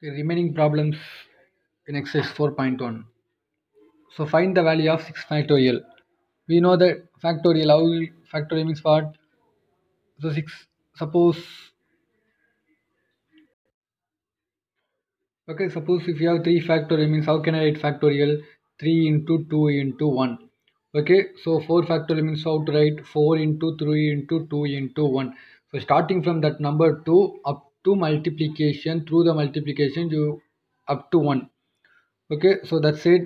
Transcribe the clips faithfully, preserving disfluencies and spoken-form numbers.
The remaining problems in exercise four point one. So find the value of six factorial. We know that factorial, how factorial means what? So six, suppose, okay, suppose if you have three factorial means how can I write factorial? three into two into one. Okay, so four factorial means how to write four into three into two into one. So starting from that number two up to multiplication, through the multiplication you up to one. Okay, so that's it.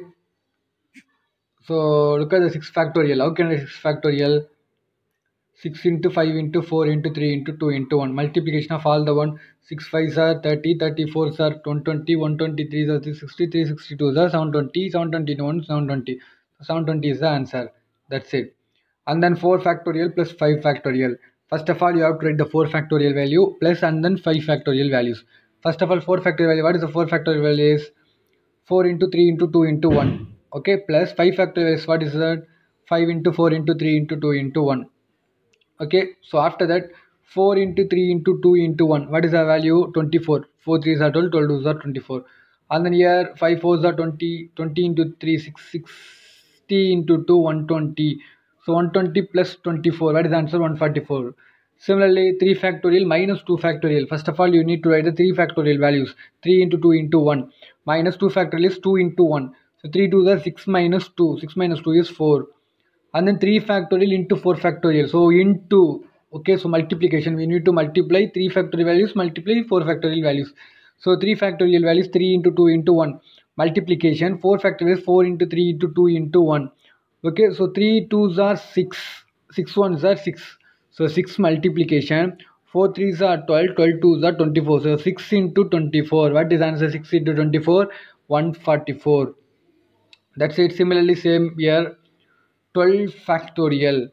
So look at the six factorial. How can I six factorial? six into five into four into three into two into one. Multiplication of all the one. six fives are thirty, thirty-fours are one twenty, one twenty-three are sixty-three, sixty-two are seven twenty, seven twenty-one, seven twenty. seven twenty is the answer. That's it. And then four factorial plus five factorial. First of all, you have to write the four factorial value plus and then five factorial values. First of all, four factorial value. What is the four factorial value is? four into three into two into one. Okay, plus five factorial is what is that? five into four into three into two into one. Okay, so after that four into three into two into one, what is the value? twenty-four. four threes are twelve, twelve twos are twenty-four. And then here five fours are twenty, twenty into three, six, sixty into two, one twenty. So one twenty plus twenty-four, what is the answer? one forty-four. Similarly, three factorial minus two factorial. First of all, you need to write the three factorial values. three into two into one. Minus two factorial is two into one. So three twos are six minus two. six minus two is four. And then three factorial into four factorial. So into, okay, so multiplication, we need to multiply three factorial values, multiply four factorial values. So three factorial values, three into two into one. Multiplication, four factorial is four into three into two into one. Okay, so three twos are six, six ones are six. So six multiplication, four threes are twelve, twelve twos are twenty-four. So six into twenty-four. What is answer? six into twenty-four, one forty-four. That's it. Similarly, same here. twelve factorial.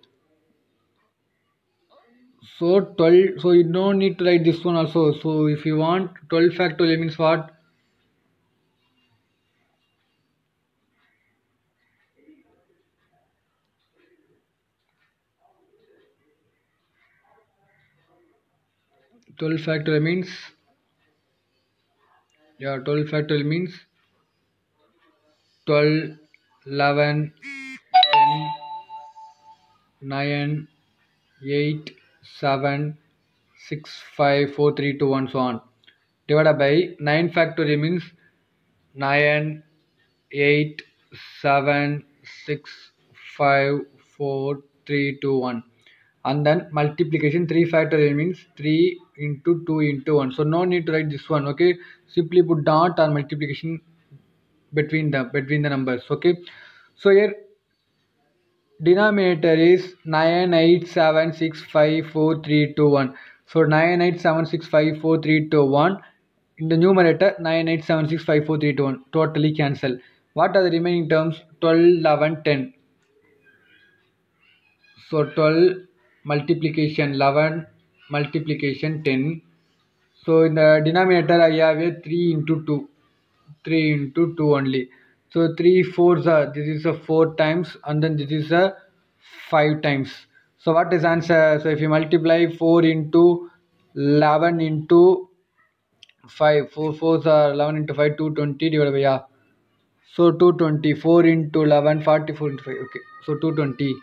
So twelve, so you don't need to write this one also. So if you want twelve factorial means what? twelve factorial means, yeah, twelve factorial means twelve, eleven, ten, nine, eight, seven, six, five, four, three, two, one, so on. Divided by nine factorial means nine, eight, seven, six, five, four, three, two, one. And then multiplication three factorial means three into two into one. So no need to write this one. Okay, simply put dot or multiplication between the between the numbers. Okay, so here denominator is nine eight seven six five four three two one. So nine eight seven six five four three two one. In the numerator nine eight seven six five four three two one. Totally cancel. What are the remaining terms? twelve, eleven, ten. So twelve multiplication eleven multiplication ten. So in the denominator I have a three into two. three into two only. So three fours are, this is a four times and then this is a five times. So what is answer? So if you multiply four into eleven into five, four fours are eleven into five, two twenty divided by, yeah. So two twenty, four into eleven, forty-four into five. Okay, so two twenty.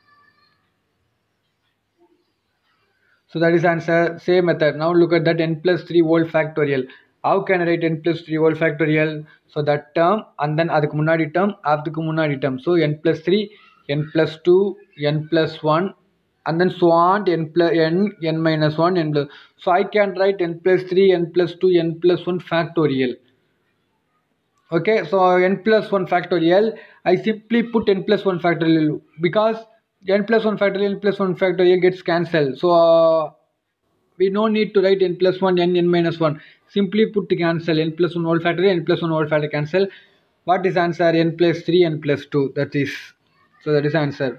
So that is answer. Same method. Now look at that n plus three whole factorial. How can I write n plus three whole factorial? So that term and then adukku munnadi term, adukku munnadi term. So n plus three, n plus two, n plus one, and then so on n plus n, n minus one, n plus. So I can write n plus three, n plus two, n plus one factorial. Okay, so n plus one factorial, I simply put n plus one factorial because n plus one factorial, n plus one factorial gets cancelled. So uh, we no need to write n plus one, n, n minus one. Simply put to cancel n plus one whole factorial, n plus one whole factorial cancel. What is answer? N plus three, n plus two. That is, so that is answer.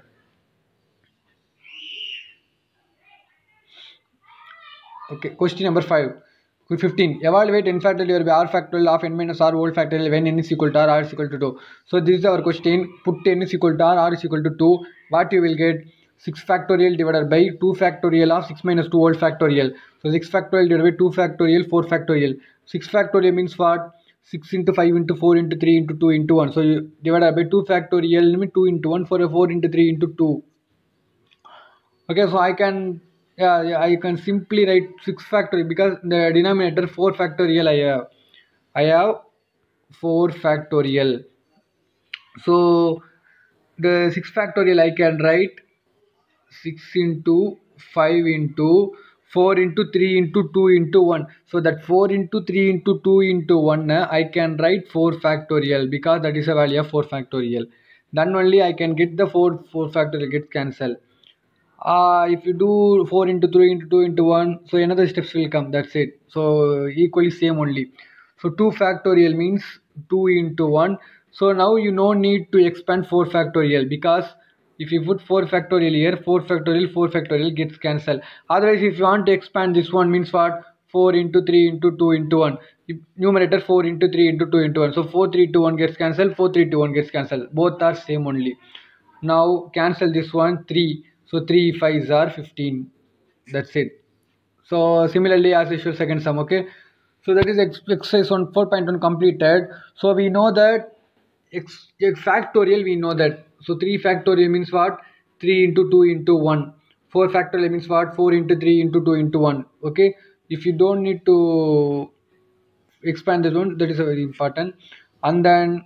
Okay, question number five. fifteen. Evaluate n factorial by r factorial of n minus r whole factorial when n is equal to r, r is equal to two. So this is our question. Put n is equal to r, r is equal to two. What you will get? six factorial divided by two factorial of six minus two whole factorial. So six factorial divided by two factorial, four factorial. six factorial means what? six into five into four into three into two into one. So you divide by two factorial means two into one for a four into three into two. Okay, so I can, yeah, yeah, I can simply write six factorial because the denominator four factorial I have. I have four factorial. So the six factorial I can write six into five into four into three into two into one. So that four into three into two into one, uh, I can write four factorial because that is a value of four factorial. Then only I can get the four four factorial get cancelled. Uh, if you do four into three into two into one, so another steps will come, that's it. So equally same only. So two factorial means two into one. So now you no need to expand four factorial because if you put four factorial here, four factorial, four factorial gets cancelled. Otherwise, if you want to expand this one means what? four into three into two into one. Numerator four into three into two into one. So four, three, two, one gets cancelled, four, three, two, one gets cancelled. Both are same only. Now cancel this one, three. So three fives are fifteen. That's it. So similarly as usual second sum. Okay. So that is exercise on four point one completed. So we know that x, x factorial we know that. So three factorial means what? three into two into one. four factorial means what? four into three into two into one. Okay. If you don't need to expand this one, that is a very important. And then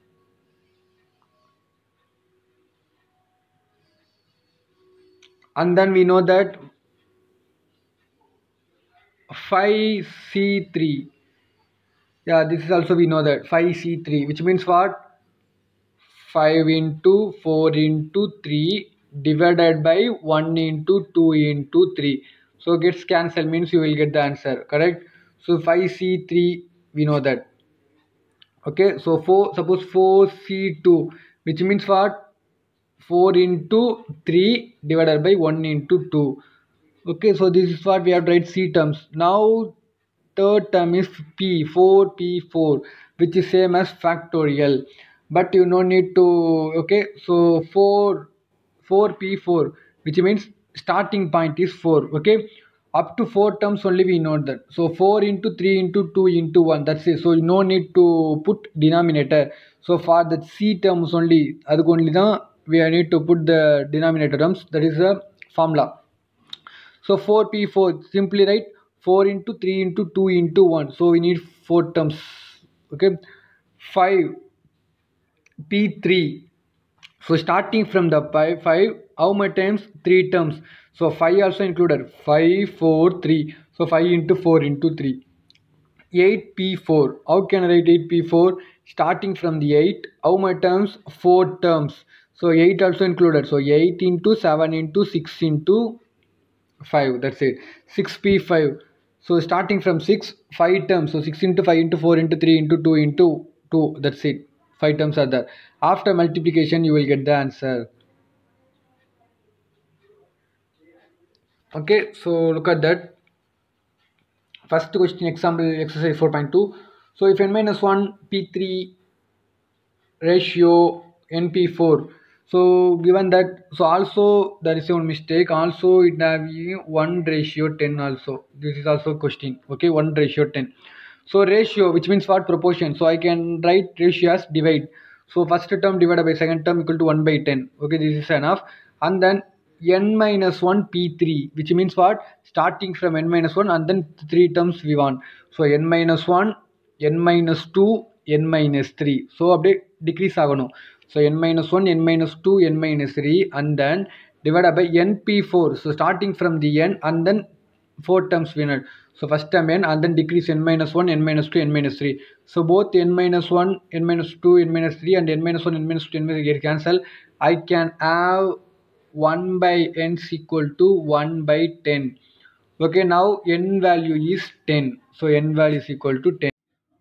and then we know that five C three. Yeah, this is also we know that five C three, which means what? five into four into three divided by one into two into three. So gets cancelled means you will get the answer, correct? So five C three we know that. Okay, so four, suppose four C two, which means what? four into three divided by one into two. Okay, so this is what we have to write C terms. Now third term is P, four P four, which is same as factorial, but you no need to. Okay, so four four P four, which means starting point is four. Okay, up to four terms only we know that. So four into three into two into one, that's it. So you no need to put denominator. So for the C terms only, adukku only da we need to put the denominator terms, that is the formula. So four P four, simply write four into three into two into one. So we need four terms. Okay. five P three. So starting from the five, five, how many times? three terms. So five also included. five, four, three. So five into four into three. eight P four. How can I write eight P four? Starting from the eight, how many terms? four terms. So eight also included. So eight into seven into six into five, that's it. six P five. So starting from six, five terms. So six into five into four into three into two into two, that's it. five terms are there. After multiplication you will get the answer. Okay, so look at that. First question, example exercise four point two. So if n minus one P three ratio N P four, so given that, so also there is one mistake, also it have one ratio ten also. This is also question. Okay, one ratio ten. So ratio, which means what? Proportion. So I can write ratio as divide. So first term divided by second term equal to one by ten. Okay, this is enough. And then n minus one P three, which means what? Starting from n minus one and then three terms we want. So n minus one, n minus two, n minus three. So update decrease agano. So n minus one, n minus two, n minus three, and then divided by N P four. So starting from the n and then four terms we need. So first term n and then decrease n minus one, n minus two, n minus three. So both n minus one, n minus two, n minus three and n minus one, n minus two, n minus three get cancelled. I can have one by n is equal to one by ten. Okay, now n value is ten. So n value is equal to ten.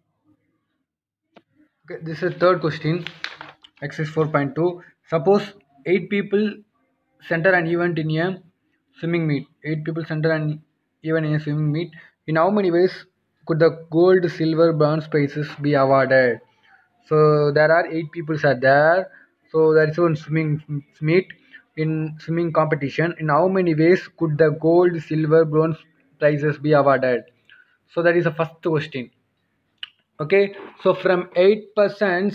Okay, this is third question, exercise four point two. Suppose eight people center an event in a swimming meet. eight people center an event in a swimming meet. In how many ways could the gold, silver, bronze prizes be awarded? So there are eight people are there. So there is one swimming meet in swimming competition. In how many ways could the gold, silver, bronze prizes be awarded? So that is the first question. Okay, so from eight percent,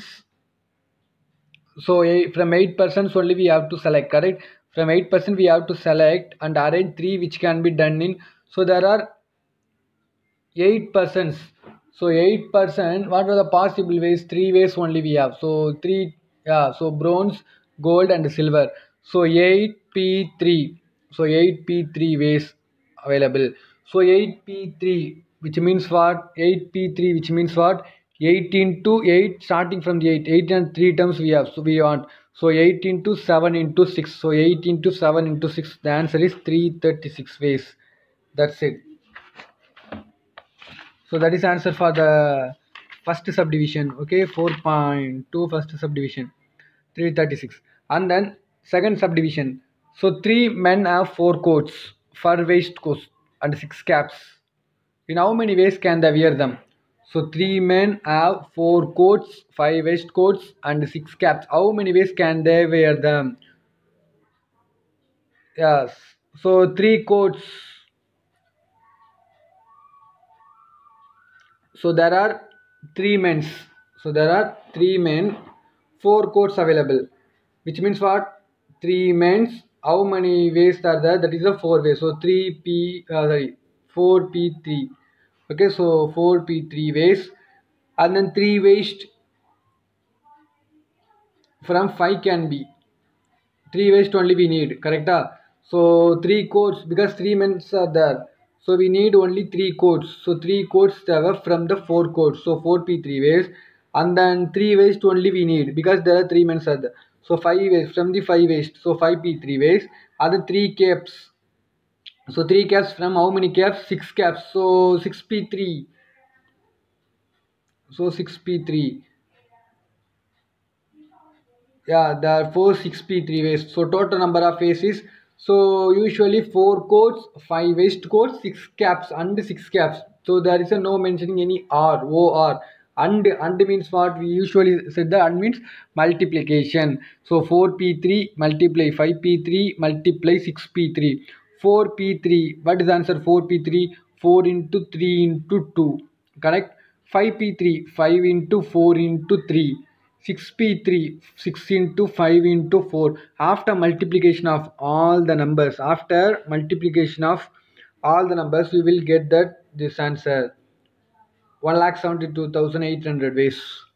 so eight, from eight percent only we have to select, correct? From eight percent we have to select and arrange three which can be done in. So there are eight percent. So eight percent, what are the possible ways? Three ways only we have. So three, yeah, so bronze, gold and silver. So eight P three. So eight P three ways available. So eight P three, which means what? eight P three, which means what? eight into eight, starting from the eight. eight and three terms we have. So we want. So eight into seven into six. So eight into seven into six. The answer is three hundred thirty-six ways. That's it. So that is answer for the first subdivision. Okay, four point two first subdivision, three hundred thirty-six. And then second subdivision. So three men have four coats, fur waistcoats and six caps. In how many ways can they wear them? So three men have four coats, five waistcoats and six caps. How many ways can they wear them? Yes. So three coats. So there are three men. So there are three men, four coats available. Which means what? Three men. How many ways are there? That is a four ways. So three P, uh, sorry, four P three. Okay, so four P three ways. And then three waist from five can be. Three waist only we need, correct? So three coats, because three men are there. So we need only three coats. So three coats there from the four coats. So four P three ways. And then three waist only we need, because there are three men are there. So five waist from the five waist. So five P three ways. Other three caps. So three caps from how many caps? Six caps. So six P three. So six P three. Yeah, there are four six P three waist. So total number of waist is, so usually four coats, five waist coats, six caps and six caps. So there is a no mentioning any R, O R. And and means what? We usually said that and means multiplication. So four P three multiply five P three multiply six P three. four P three. What is the answer? four P three. four into three into two. Correct? five P three. five into four into three. six P three, six into five into four. After multiplication of all the numbers, after multiplication of all the numbers, we will get that this answer, one lakh seventy-two thousand eight hundred ways.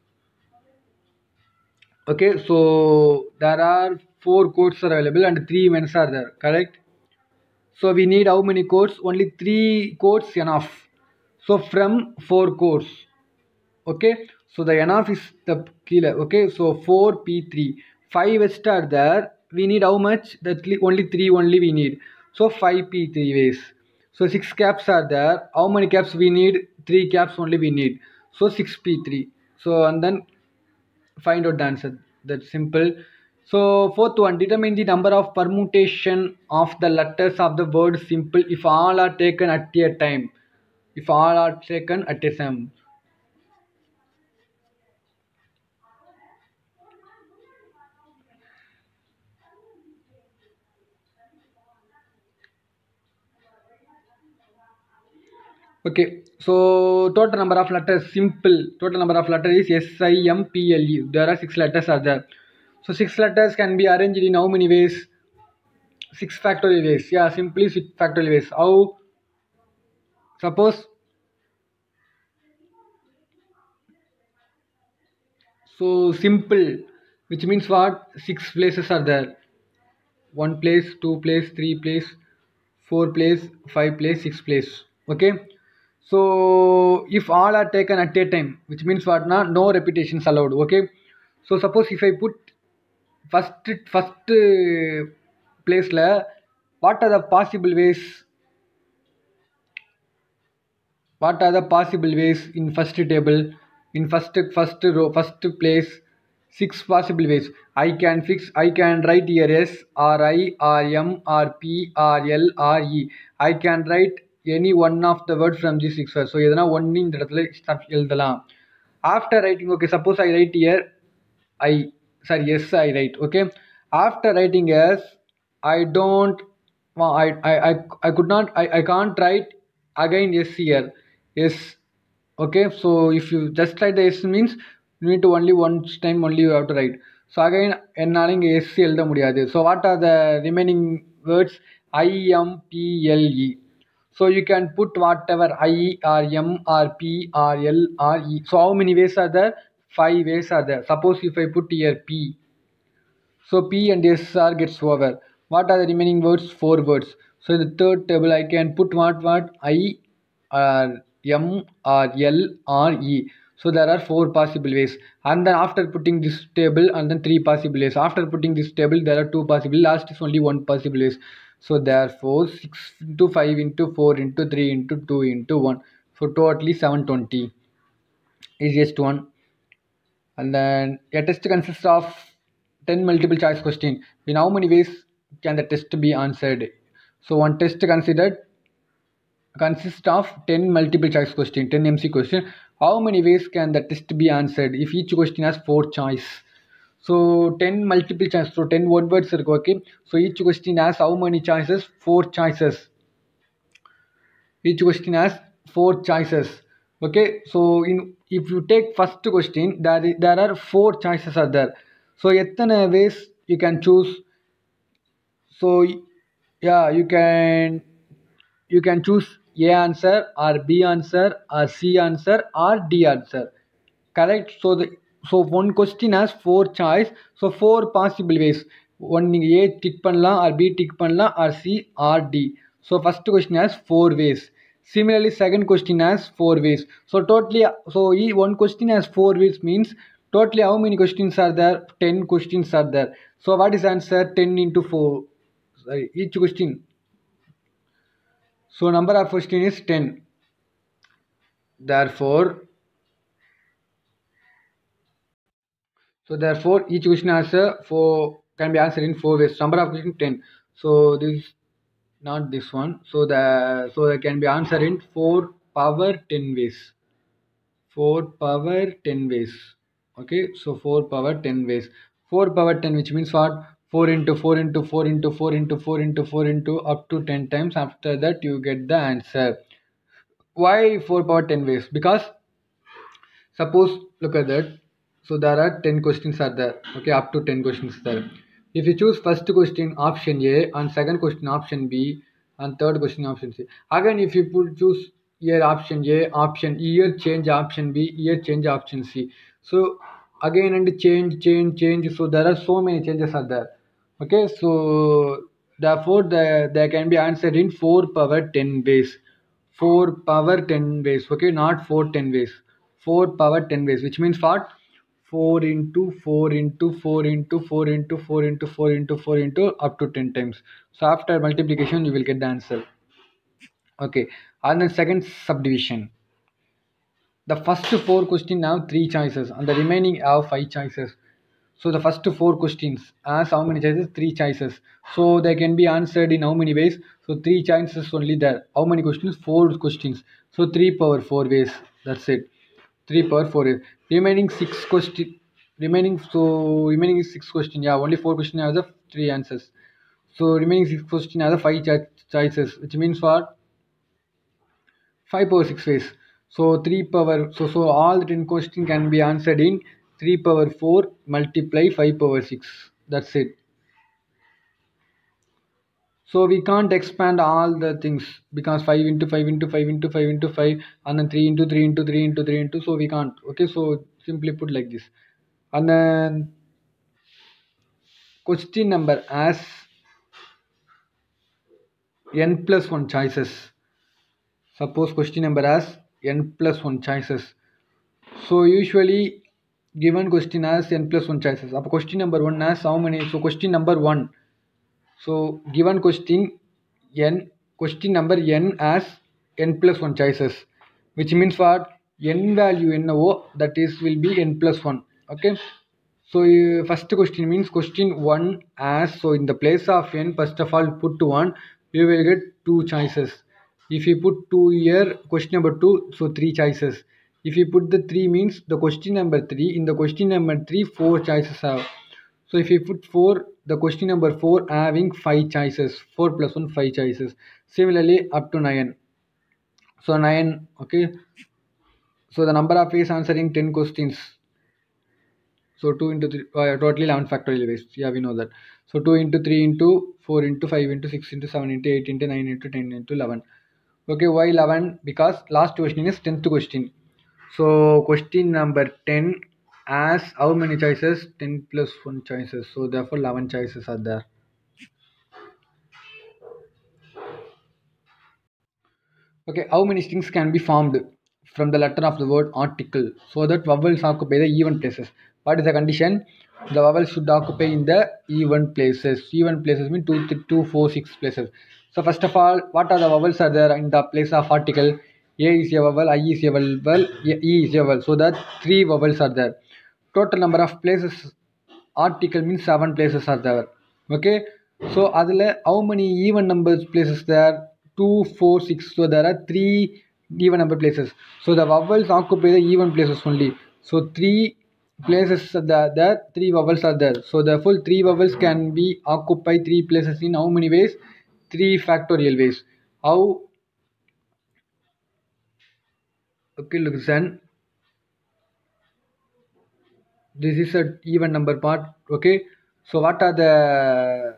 Okay, so there are four codes are available and three men are there, correct? So we need how many codes? Only three codes enough. So from four codes. Okay, so the enough is the killer. Okay, so four P three, five west are there. We need how much? That only three only we need. So five P three ways. So six caps are there. How many caps we need? Three caps only we need. So six P three. So and then find out the answer. That's simple. So fourth one, determine the number of permutation of the letters of the word simple if all are taken at a time. If all are taken at a time. Okay, so total number of letters, simple. Total number of letters is S I M P L E. There are six letters are there. So six letters can be arranged in how many ways? Six factorial ways. Yeah, simply six factorial ways. How? Suppose, so simple, which means what? Six places are there. One place, two place, three place, four place, five place, six place. Okay. So if all are taken at a time, which means what? Not no repetitions allowed. Okay. So suppose if I put first first uh, place la, what are the possible ways? What are the possible ways in first table? In first first row, first place, six possible ways. I can fix. I can write here S R I R M R P R L R E. I can write any one of the words from these six words. So எதனா ஒன்னு இந்த இடத்துல எழுதலாம். After writing, okay, suppose I write here I, sorry, yes, I write. Okay, after writing yes, I don't, well, I, I, I, I could not, I, I can't write again yes here. Yes, Okay, so if you just write the S means you need to only once time only you have to write. So again என்னால இங்க S எழுத முடியாது. So what are the remaining words? I, M, P, L, E. So you can put whatever I or M or P or L or E. So how many ways are there? Five ways are there. Suppose if I put here P, so P and S R gets over. What are the remaining words? Four words. So in the third table I can put what what I or M or L or E. So there are four possible ways. And then after putting this table and then three possible ways. After putting this table there are two possible. Last is only one possible ways. So therefore six into five into four into three into two into one. So totally seven hundred twenty. Easiest one. And then a test consists of ten multiple choice question. In how many ways can the test be answered? So one test considered consists of ten multiple choice question, ten M C question. How many ways can the test be answered if each question has four choice? So ten multiple choice, so ten word words are okay. So each question has how many choices? Four choices. Each question has four choices. Okay, so in if you take first question, there there are four choices are there. So எத்தனை ways you can choose? So yeah, you can you can choose A answer or B answer or C answer or D answer. Correct? So the so one question has four choice. So four possible ways. One A tick பண்ணலாம் or B tick பண்ணலாம் or C or D. So first question has four ways. Similarly, second question has four ways. So totally, so one question has four ways means totally how many questions are there? ten questions are there. So what is answer? ten into four. Sorry, each question. So number of question is ten. Therefore, so therefore each question has a four can be answered in four ways. Number of question ten. So this not this one. So the so it can be answered in four power ten ways. four power ten ways. Okay, so four power ten ways. four power ten, which means what? four into four into four into four into four into four into up to ten times. After that you get the answer. Why four power ten ways? Because suppose look at that. So there are ten questions are there. Okay, up to ten questions there. If you choose first question option A and second question option B and third question option C, again if you put choose here option A, option E, here change option B, here change option C. So again and change change change. So there are so many changes are there. Okay, so therefore the they can be answered in four power ten ways. four power ten ways. Okay, not four ten ways. four power ten ways, which means what? four into four into four into four into four into four into four into up to ten times. So after multiplication you will get the answer. Okay, and then second subdivision. The first four questions have three choices and the remaining have five choices. So the first four questions has how many choices? Three choices. So they can be answered in how many ways? So three choices only there. How many questions? Four questions. So three power four ways. That's it. three power four ways. Remaining six question. Remaining so remaining is six question. Yeah, only four questions have the three answers. So remaining six question have the five cho- choices, which means what? five power six ways. So three power so so all the ten questions can be answered in three power four multiply five power six. That's it. So we can't expand all the things because five into five into five into five into five and then three into three into three into three into, so we can't. Okay, so simply put like this. And then question number as n plus one choices. Suppose question number has n plus one choices. So usually given question has n plus one choices. Up question number one has how many? So question number one. So given question n, question number n has n plus one choices, which means what? N value n o, that is will be n plus one. Okay. So uh, first question means question one as, so in the place of n, first of all put one, you will get two choices. If you put two here, question number two, so three choices. If you put the three means the question number three, in the question number three, four choices have. So if you put four, the question number four having five choices, four plus one, five choices. Similarly up to nine. So nine, okay. So the number of ways answering ten questions. So two into three, uh, totally eleven factorial ways. Yeah, we know that. So two into three into four into five into six into seven into eight into nine into ten into eleven. Okay, why eleven? Because last question is tenth question. So question number ten has how many choices? ten plus one choices. So therefore eleven choices are there. Okay, how many strings can be formed from the letter of the word article so that vowels occupy the even places? What is the condition? The vowels should occupy in the even places. Even places mean two, three, two, four, six places. So first of all, what are the vowels are there in the place of article? A is a vowel, I is a vowel, E is a vowel. So that three vowels are there. Total number of places article means seven places are there. Okay, so adile how many even numbers places there? Two, four, six. So there are three even number places. So the vowels occupy the even places only. So three places are there, there three vowels are there. So therefore three vowels can be occupy three places in how many ways? Three factorial ways. How? Okay, listen. This is a even number part. Okay, so what are the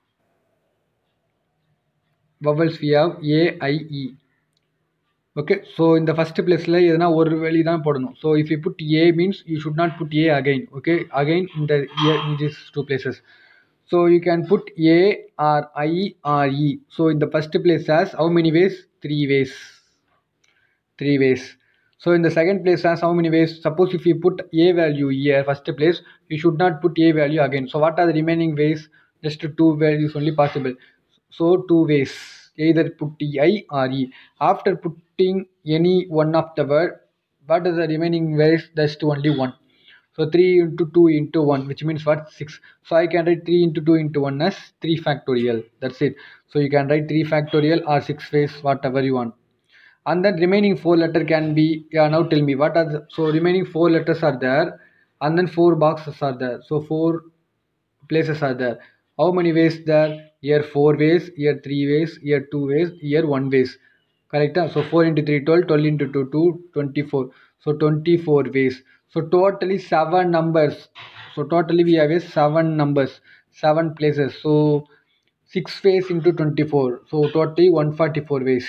vowels we have? A, I, E. Okay, so in the first place la edana oru veli dhaan podanum. So if you put A means you should not put A again. Okay, again in the in these two places. So you can put A or I or E. So in the first place has how many ways? Three ways. Three ways. So in the second place has how many ways? Suppose if you put A value here first place, you should not put A value again. So what are the remaining ways? Just two values only possible. So two ways, either put I or E. After putting any one of the word, what is the remaining ways? Just only one. So three into two into one, which means what? six. So I can write three into two into one as three factorial. That's it. So you can write three factorial or six ways, whatever you want. And then remaining four letter can be, yeah, now tell me what are the, so remaining four letters are there, and then four boxes are there. So four places are there. How many ways there? Here four ways, here three ways, here two ways, here one ways. Correct? Huh? So four into three, twelve, twelve into two, two, twenty-four. So twenty-four ways. So totally seven numbers. So totally we have a seven numbers, seven places. So six ways into twenty-four. So totally one hundred forty-four ways.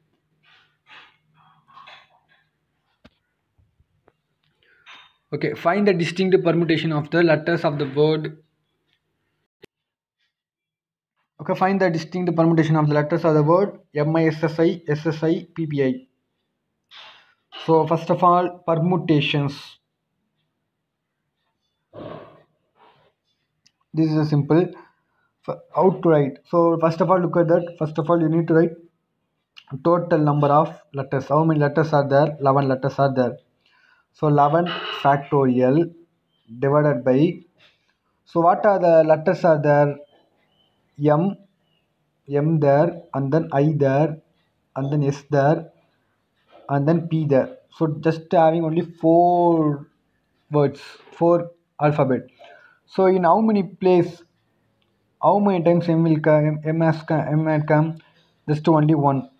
Okay, find the distinct permutation of the letters of the word. Okay, find the distinct permutation of the letters of the word M I S S I, S S I, P P I. So first of all, permutations. This is a simple how to write. So first of all, look at that. First of all, you need to write total number of letters. How many letters are there? eleven letters are there. So eleven factorial divided by. So what are the letters are there? M, M there, and then I there, and then S there, and then P there. So just having only four words, four alphabet. So in how many place, how many times M will come, M has come, M had come? Just only one.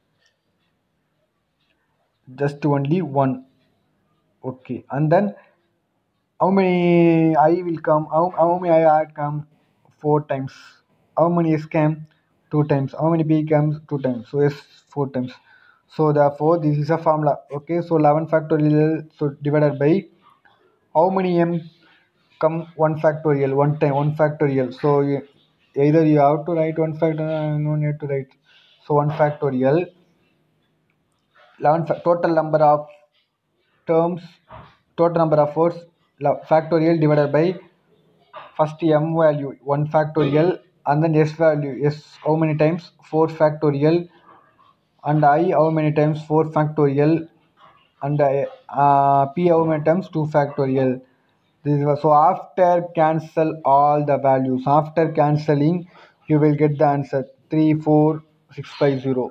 Just only one. Okay, and then how many I will come? How, how many I had come? Four times. How many S came? Two times. How many P comes? Two times. So S four times. So therefore this is a formula. Okay, so eleven factorial, so divided by how many M come? One factorial, one time, one factorial. So you, either you have to write one factorial, no need to write. So one factorial, eleven fa total number of terms, total number of words, factorial divided by first M value, one factorial, and then S value, S how many times? Four factorial, and I how many times? Four factorial, and uh, P how many times? Two factorial. This is, so after cancel all the values, after cancelling you will get the answer three four six five zero.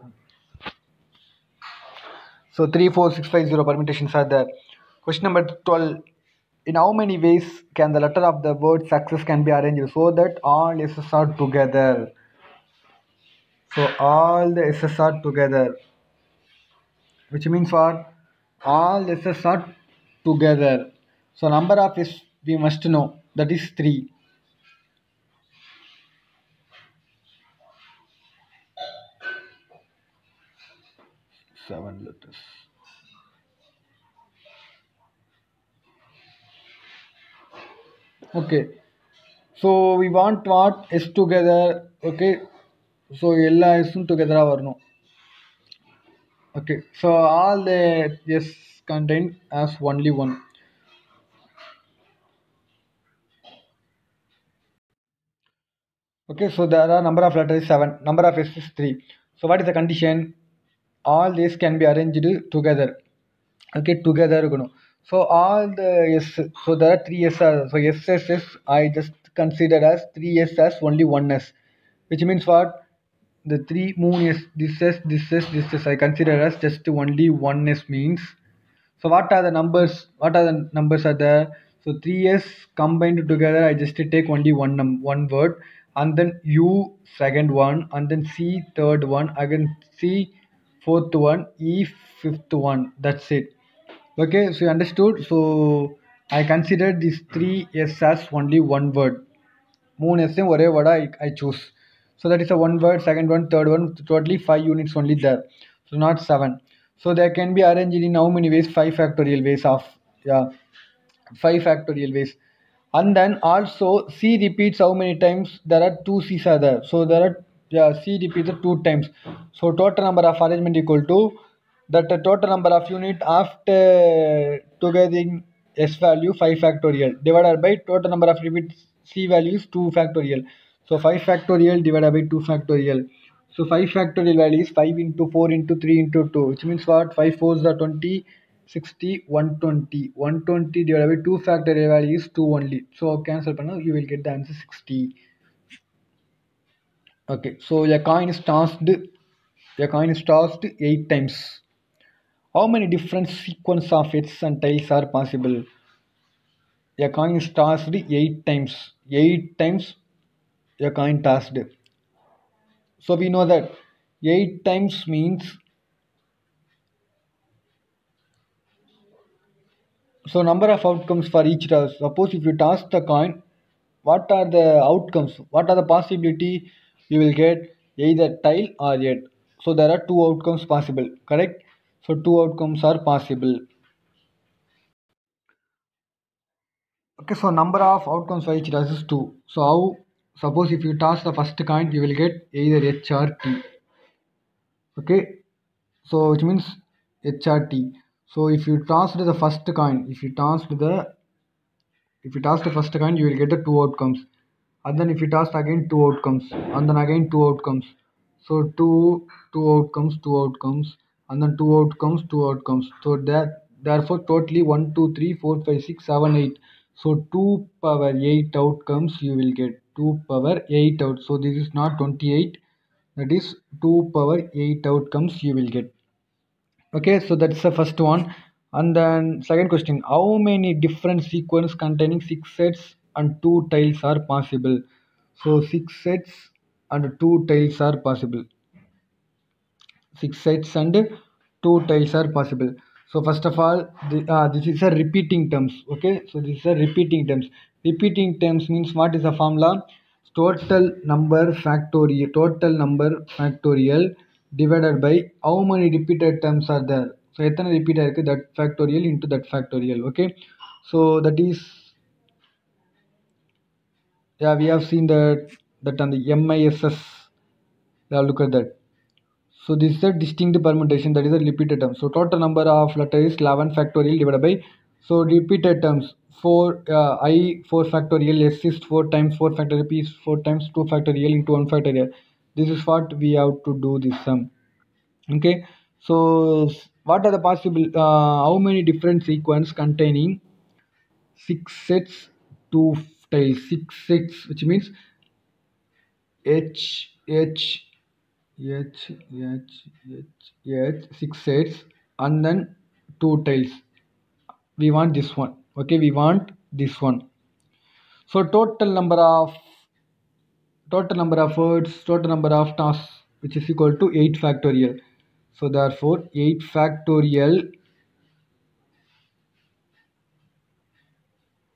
So three four six five zero permutations are there. Question number twelve. In how many ways can the letter of the word success can be arranged so that all S's are together? So all the S's are together, which means what? all s's are together. So number of s we must know, that is three. Seven letters. Okay, so we want what s together. Okay, so எல்லா sum together வரணும். Okay, so all the s contain as only one. Okay, so there are number of letters seven, number of s is three. So what is the condition? All these can be arranged together. Okay, together இருக்கணும். So all the s, so there are three s are, so s s s I just consider as three s as only one s, which means what? The three moon s, this s, this s, this s I consider as just only one s means. So what are the numbers? What are the numbers are there? So three s combined together, I just take only one num one word, and then u second one, and then c third one, again c fourth one, e fifth one. That's it. Okay, so you understood. So I consider these three s as only one word. Moon s ஒரே word I, I choose. So that is a one word, second one, third one, totally five units only there. So not seven. So they can be arranged in how many ways? Five factorial ways of, yeah, five factorial ways. And then also c repeats how many times? There are two c's are there. So there are, yeah, c repeats two times. So total number of arrangement equal to that the total number of unit after together s value five factorial divided by total number of repeats c values two factorial. So five factorial divided by two factorial. So five factorial value is five into four into three into two, which means what? five fours are twenty, sixty, one twenty. one twenty divided by two factorial value is two only. So cancel panna, you will get the answer sixty. Okay, so a coin is tossed, a coin is tossed eight times. How many different sequence of heads and tails are possible? A coin is tossed eight times. Eight times a coin tossed. So we know that eight times means, so number of outcomes for each toss. Suppose if you toss the coin, what are the outcomes? What are the possibility? You will get either tail or head. So there are two outcomes possible, correct? So two outcomes are possible. Okay, so number of outcomes for each toss is two. So how? Suppose if you toss the first coin, you will get either H or T. Okay, so which means H or T. So if you toss the first coin, if you toss the if you toss the first coin, you will get the two outcomes. And then if you toss again, two outcomes, and then again two outcomes. So two two outcomes, two outcomes, and then two outcomes, two outcomes. So that therefore totally one, two, three, four, five, six, seven, eight. So two power eight outcomes you will get. two power eight out. So this is not twenty-eight. That is two power eight outcomes you will get. Okay, so that's the first one. And then second question, how many different sequence containing six sets and two tails are possible? So six sets and two tails are possible. Six sets and two tails are possible. So first of all, the, uh, this is a repeating terms. Okay, so this is a repeating terms. Repeating terms means what is the formula? Total number factorial, total number factorial divided by how many repeated terms are there. So எத்தனை repeat ஆயிருக்கு, that factorial into that factorial. Okay, so that is, yeah, we have seen that that on the M I S S. Yeah, look at that. So this is a distinct permutation, that is a repeated term. So total number of letters is eleven factorial divided by, so repeated terms four, uh, I four factorial, S is four times four factorial, P is four times two factorial into one factorial. This is what we have to do this sum. Okay, so what are the possible, uh, how many different sequence containing six sets, two tails, six sets, which means H H H H H H six sets and then two tails. We want this one. Okay, we want this one. So total number of total number of words, total number of tasks, which is equal to eight factorial. So therefore eight factorial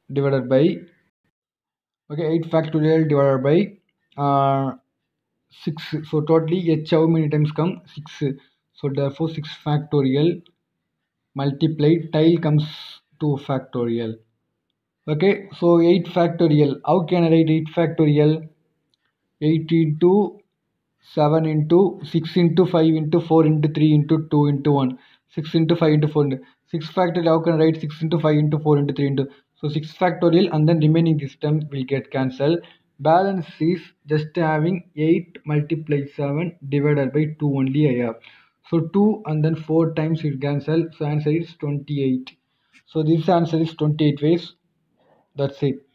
divided by, okay, eight factorial divided by uh, six. So totally h how many times come? six. So therefore six factorial multiplied tail comes to factorial. Okay, so eight factorial. How can I write eight factorial? eight into seven into six into five into four into three into two into one. six into five into four into six factorial. How can I write six into five into four into three into, so six factorial, and then remaining this term will get cancelled. Balance is just having eight multiplied seven divided by two only I have. So two and then four times it cancel. So answer is twenty-eight. So this answer is twenty-eight ways. That's it.